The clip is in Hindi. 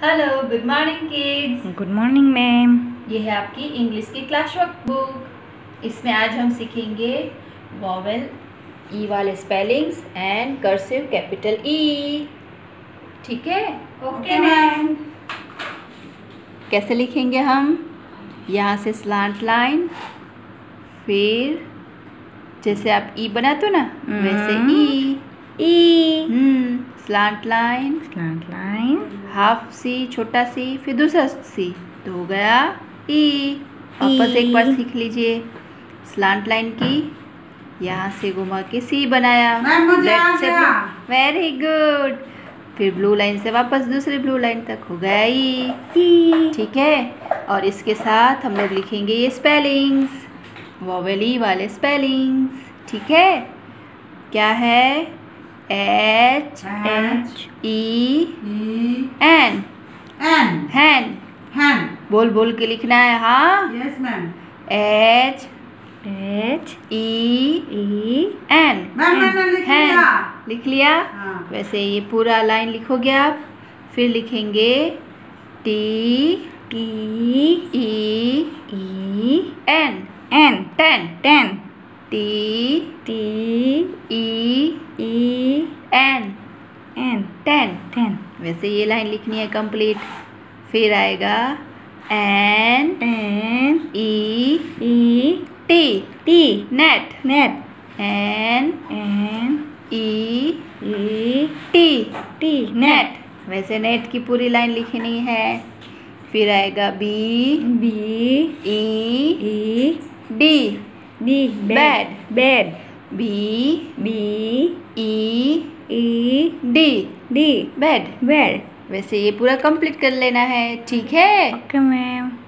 Hello, good morning kids. Good morning ma'am. ये है आपकी इंग्लिश की क्लास वर्क बुक। इसमें आज हम सीखेंगे वॉवेल ई वाले spellings and cursive capital E. ठीक है? Okay ma'am. कैसे लिखेंगे हम? यहाँ से स्लांट लाइन, फिर जैसे आप ई बनाते हो ना वैसे E slant line, half C छोटा सी, फिर दूसरा सी, तो हो गया ई। वापस एक बार सीख लीजिए। स्लांट लाइन की, यहाँ से घुमा के सी बनाया, वेरी गुड। फिर ब्लू लाइन से वापस दूसरी ब्लू लाइन तक, हो गया ई। ठीक है, और इसके साथ हम लोग लिखेंगे ये स्पेलिंग्स, वॉवेल ई वाले स्पेलिंग्स। ठीक है, क्या है? H E N, हैन। बोल बोल के लिखना है। हाँ, yes ma'am. H E N, hen. लिख लिया? हाँ। वैसे ये पूरा लाइन लिखोगे आप। फिर लिखेंगे T E N, ten. T E N, ten. वैसे ये लाइन लिखनी है कंप्लीट। फिर आएगा N E T, net. N E T, net. वैसे नेट की पूरी लाइन लिखनी है। फिर आएगा B E D, bed. B E D, bed. वैसे ये पूरा कंप्लीट कर लेना है। ठीक है? Okay ma'am.